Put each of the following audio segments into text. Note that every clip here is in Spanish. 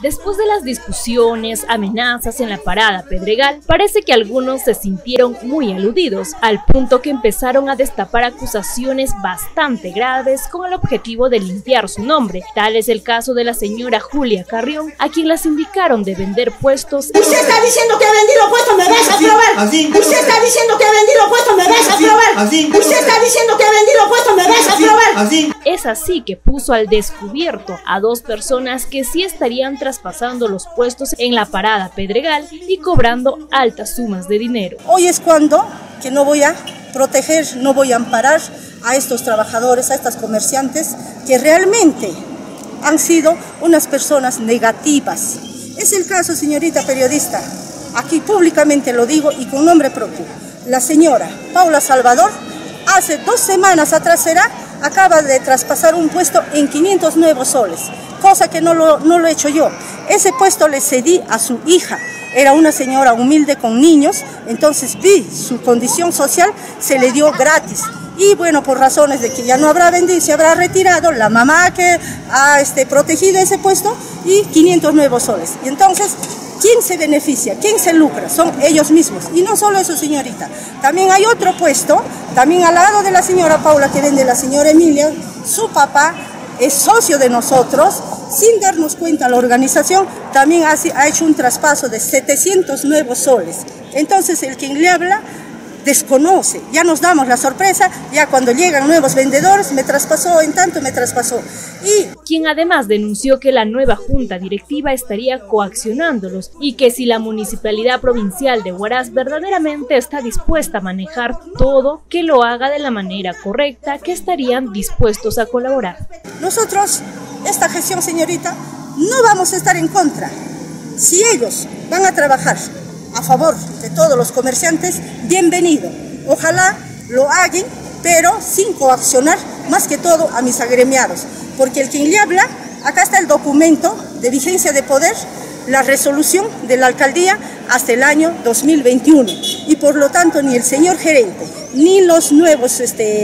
Después de las discusiones, amenazas en la parada Pedregal, parece que algunos se sintieron muy aludidos, al punto que empezaron a destapar acusaciones bastante graves con el objetivo de limpiar su nombre. Tal es el caso de la señora Julia Carrión, a quien la sindicaron de vender puestos. Usted está diciendo que ha vendido puestos, me vas a probar. Usted está diciendo que ha vendido puestos, me vas a probar. Usted está diciendo que ha vendido puestos, me vas a probar. Es así que puso al descubierto a dos personas que sí estarían traspasando los puestos en la parada Pedregal y cobrando altas sumas de dinero. Hoy es cuando que no voy a proteger, no voy a amparar a estos trabajadores, a estas comerciantes que realmente han sido unas personas negativas. Es el caso, señorita periodista, aquí públicamente lo digo y con nombre propio. La señora Paula Salvador, hace 2 semanas atrás acaba de traspasar un puesto en 500 nuevos soles, cosa que no lo he hecho yo. Ese puesto le cedí a su hija. Era una señora humilde con niños, entonces vi su condición social, se le dio gratis. Y bueno, por razones de que ya no habrá vendido, se habrá retirado, la mamá que ha protegido ese puesto y 500 nuevos soles. Y entonces, ¿quién se beneficia? ¿Quién se lucra? Son ellos mismos. Y no solo eso, señorita. También hay otro puesto, también al lado de la señora Paula que vende la señora Emilia, su papá es socio de nosotros. Sin darnos cuenta, la organización también ha hecho un traspaso de 700 nuevos soles. Entonces, el quien le habla desconoce, ya nos damos la sorpresa, ya cuando llegan nuevos vendedores, me traspasó, en tanto me traspasó. Y quien además denunció que la nueva junta directiva estaría coaccionándolos y que si la Municipalidad Provincial de Huaraz verdaderamente está dispuesta a manejar todo, que lo haga de la manera correcta, que estarían dispuestos a colaborar. Nosotros, esta gestión, señorita, no vamos a estar en contra. Si ellos van a trabajar a favor de todos los comerciantes, bienvenido. Ojalá lo hagan, pero sin coaccionar, más que todo a mis agremiados. Porque el quien le habla, acá está el documento de vigencia de poder, la resolución de la alcaldía hasta el año 2021. Y por lo tanto, ni el señor gerente, ni los nuevos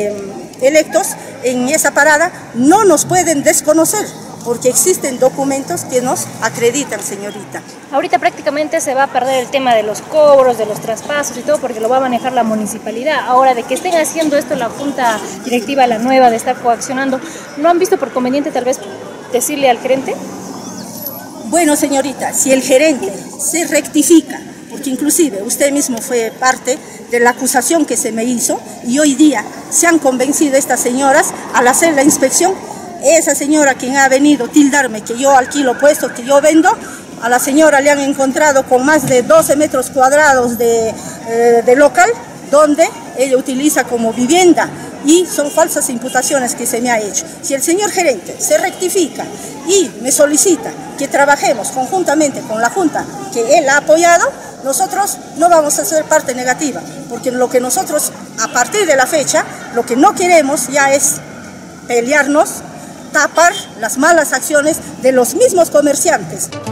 electos en esa parada no nos pueden desconocer, porque existen documentos que nos acreditan, señorita. Ahorita prácticamente se va a perder el tema de los cobros, de los traspasos y todo, porque lo va a manejar la municipalidad. Ahora, de que estén haciendo esto la junta directiva, la nueva, de estar coaccionando, ¿no han visto por conveniente tal vez decirle al gerente? Bueno, señorita, si el gerente se rectifica, porque inclusive usted mismo fue parte de la acusación que se me hizo, y hoy día se han convencido estas señoras al hacer la inspección. Esa señora quien ha venido a tildarme que yo alquilo puestos, que yo vendo, a la señora le han encontrado con más de 12 metros cuadrados de local, donde ella utiliza como vivienda, y son falsas imputaciones que se me ha hecho. Si el señor gerente se rectifica y me solicita que trabajemos conjuntamente con la junta que él ha apoyado, nosotros no vamos a ser parte negativa, porque lo que nosotros a partir de la fecha, lo que no queremos ya es pelearnos, tapar las malas acciones de los mismos comerciantes.